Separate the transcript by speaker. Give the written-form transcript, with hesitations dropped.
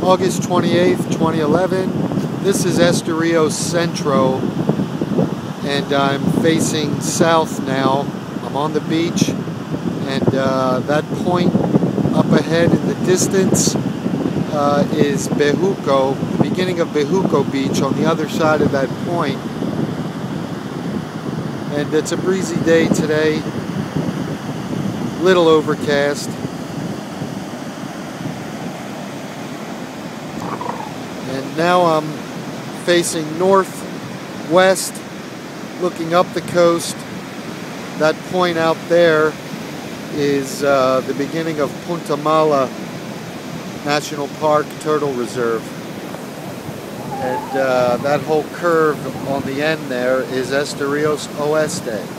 Speaker 1: August 28th, 2011. This is Esterillos Centro, and I'm facing south now. I'm on the beach, and that point up ahead in the distance is Bejuco, the beginning of Bejuco Beach on the other side of that point. And it's a breezy day today, little overcast. And now I'm facing northwest, looking up the coast. That point out there is the beginning of Punta Mala National Park Turtle Reserve. And that whole curve on the end there is Esterillos Oeste.